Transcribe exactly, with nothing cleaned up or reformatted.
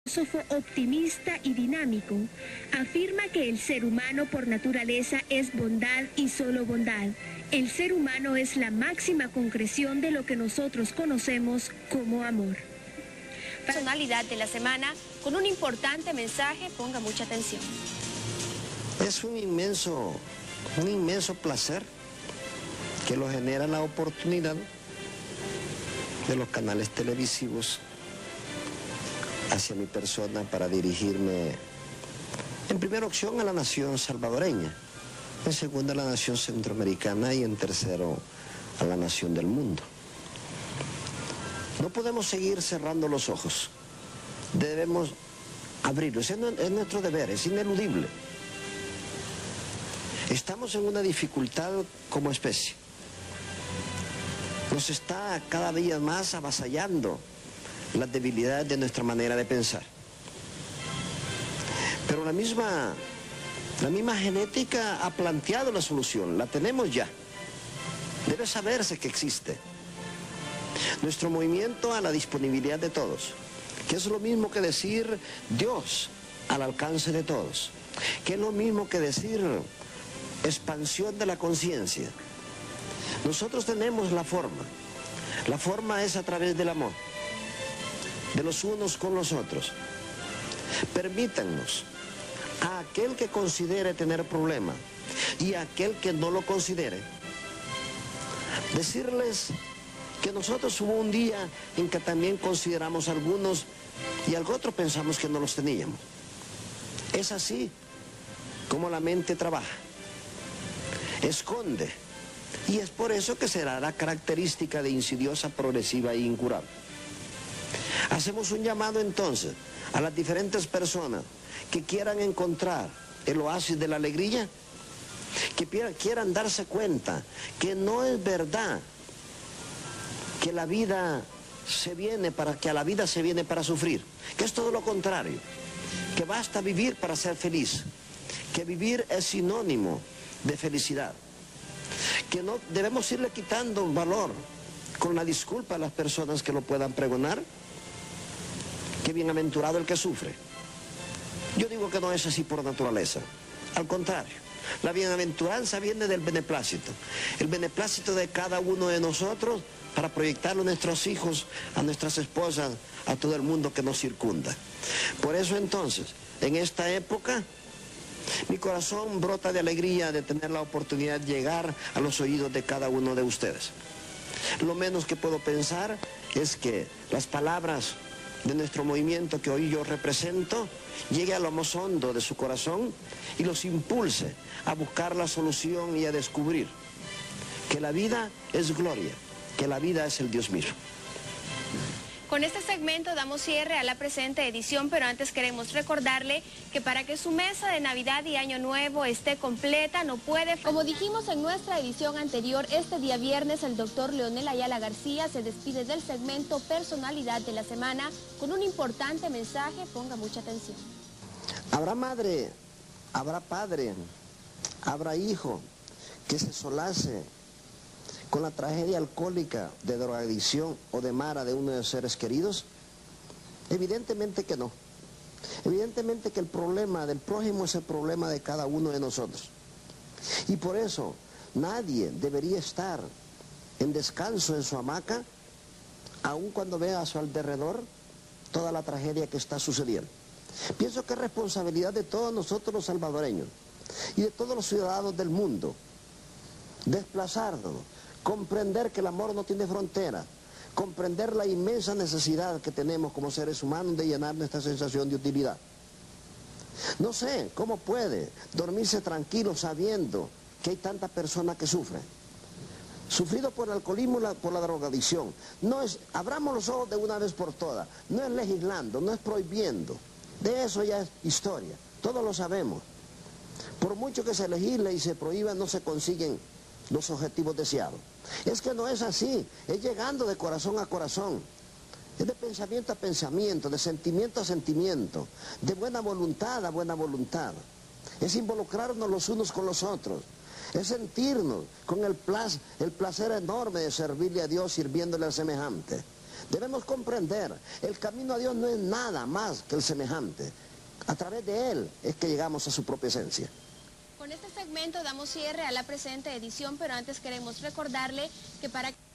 filósofo optimista y dinámico, afirma que el ser humano por naturaleza es bondad y solo bondad. El ser humano es la máxima concreción de lo que nosotros conocemos como amor. Personalidad de la semana con un importante mensaje, ponga mucha atención. Es un inmenso, un inmenso placer que lo genera la oportunidad de los canales televisivos hacia mi persona para dirigirme en primera opción a la nación salvadoreña, en segunda a la nación centroamericana y en tercero a la nación del mundo. No podemos seguir cerrando los ojos, debemos abrirlos, es nuestro deber, es ineludible. Estamos en una dificultad como especie, nos está cada día más avasallando las debilidades de nuestra manera de pensar. Pero la misma, la misma genética ha planteado la solución, la tenemos ya. Debe saberse que existe. Nuestro movimiento a la disponibilidad de todos, que es lo mismo que decir Dios al alcance de todos, que es lo mismo que decir expansión de la conciencia. Nosotros tenemos la forma, la forma es a través del amor, de los unos con los otros. Permítannos a aquel que considere tener problema y a aquel que no lo considere, decirles que nosotros hubo un día en que también consideramos algunos y algo otro pensamos que no los teníamos. Es así como la mente trabaja, esconde, y es por eso que será la característica de insidiosa, progresiva e incurable. Hacemos un llamado entonces a las diferentes personas que quieran encontrar el oasis de la alegría, que quieran darse cuenta que no es verdad que la vida se viene para, que a la vida se viene para sufrir, que es todo lo contrario, que basta vivir para ser feliz, que vivir es sinónimo de felicidad, que no debemos irle quitando valor con la disculpa a las personas que lo puedan pregonar, que bienaventurado el que sufre. Yo digo que no es así por naturaleza, al contrario, la bienaventuranza viene del beneplácito, el beneplácito de cada uno de nosotros para proyectarlo a nuestros hijos, a nuestras esposas, a todo el mundo que nos circunda. Por eso entonces, en esta época, mi corazón brota de alegría de tener la oportunidad de llegar a los oídos de cada uno de ustedes. Lo menos que puedo pensar es que las palabras de nuestro movimiento que hoy yo represento llegue a lo más hondo de su corazón y los impulse a buscar la solución y a descubrir que la vida es gloria, que la vida es el Dios mismo. Con este segmento damos cierre a la presente edición, pero antes queremos recordarle que para que su mesa de Navidad y Año Nuevo esté completa, no puede... Como dijimos en nuestra edición anterior, este día viernes el doctor Leonel Ayala García se despide del segmento Personalidad de la Semana con un importante mensaje, ponga mucha atención. Habrá madre, habrá padre, habrá hijo que se solace con la tragedia alcohólica de drogadicción o de mara de uno de los seres queridos? Evidentemente que no. Evidentemente que el problema del prójimo es el problema de cada uno de nosotros. Y por eso nadie debería estar en descanso en su hamaca, aun cuando vea a su alrededor toda la tragedia que está sucediendo. Pienso que es responsabilidad de todos nosotros los salvadoreños y de todos los ciudadanos del mundo desplazarnos, comprender que el amor no tiene frontera, comprender la inmensa necesidad que tenemos como seres humanos de llenar nuestra sensación de utilidad. No sé cómo puede dormirse tranquilo sabiendo que hay tantas personas que sufren. Sufrido por el alcoholismo, la, por la drogadicción. No es, abramos los ojos de una vez por todas, no es legislando, no es prohibiendo. De eso ya es historia, todos lo sabemos. Por mucho que se legisle y se prohíba, no se consiguen los objetivos deseados. Es que no es así, es llegando de corazón a corazón, es de pensamiento a pensamiento, de sentimiento a sentimiento, de buena voluntad a buena voluntad, es involucrarnos los unos con los otros, es sentirnos con el placer, el placer enorme de servirle a Dios sirviéndole al semejante, Debemos comprender, el camino a Dios no es nada más que el semejante. A través de Él es que llegamos a su propia esencia. Con este segmento damos cierre a la presente edición, pero antes queremos recordarle que para...